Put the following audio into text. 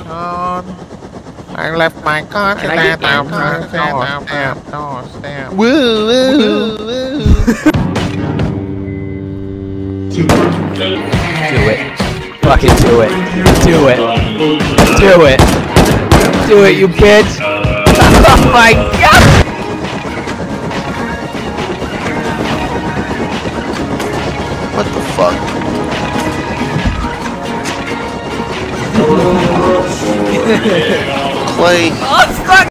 I left my car and I down doorstep. Woo, woo, woo. Do it. Fucking do it. Do it. Do it. Do it, you bitch. Oh my god. What the fuck? Clay. Oh, fuck.